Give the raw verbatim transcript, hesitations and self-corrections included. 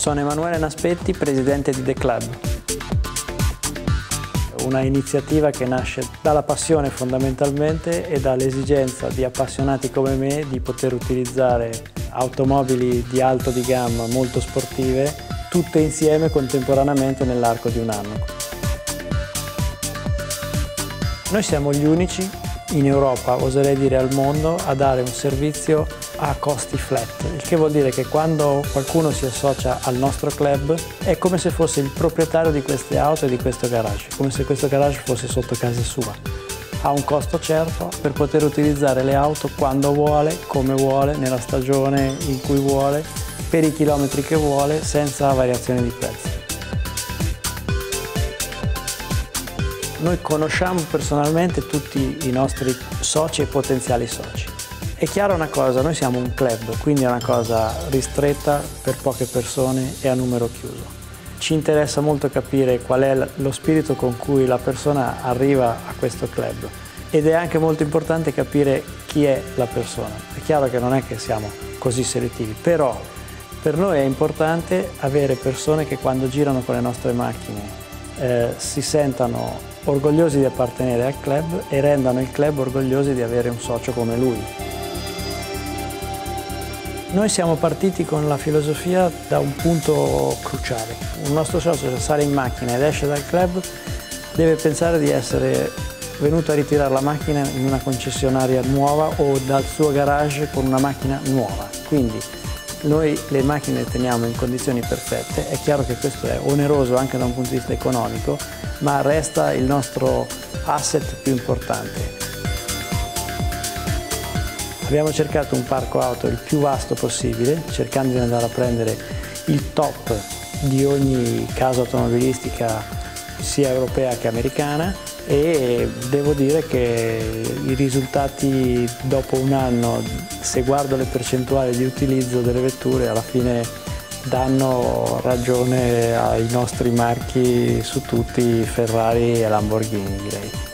Sono Emanuele Naspetti, presidente di The Club. Una iniziativa che nasce dalla passione fondamentalmente e dall'esigenza di appassionati come me di poter utilizzare automobili di alto di gamma molto sportive tutte insieme contemporaneamente nell'arco di un anno. Noi siamo gli unici in Europa, oserei dire al mondo, a dare un servizio a costi flat, il che vuol dire che quando qualcuno si associa al nostro club è come se fosse il proprietario di queste auto e di questo garage, come se questo garage fosse sotto casa sua. Ha un costo certo per poter utilizzare le auto quando vuole, come vuole, nella stagione in cui vuole, per i chilometri che vuole, senza variazioni di prezzo. Noi conosciamo personalmente tutti i nostri soci e potenziali soci. È chiara una cosa, noi siamo un club, quindi è una cosa ristretta per poche persone e a numero chiuso. Ci interessa molto capire qual è lo spirito con cui la persona arriva a questo club ed è anche molto importante capire chi è la persona. È chiaro che non è che siamo così selettivi, però per noi è importante avere persone che quando girano con le nostre macchine eh, si sentano orgogliosi di appartenere al club e rendano il club orgogliosi di avere un socio come lui. Noi siamo partiti con la filosofia da un punto cruciale. Un nostro socio, se sale in macchina ed esce dal club, deve pensare di essere venuto a ritirare la macchina in una concessionaria nuova o dal suo garage con una macchina nuova. Quindi noi le macchine le teniamo in condizioni perfette, è chiaro che questo è oneroso anche da un punto di vista economico, ma resta il nostro asset più importante. Abbiamo cercato un parco auto il più vasto possibile, cercando di andare a prendere il top di ogni casa automobilistica sia europea che americana e devo dire che i risultati dopo un anno, se guardo le percentuali di utilizzo delle vetture, alla fine danno ragione ai nostri marchi su tutti, Ferrari e Lamborghini direi.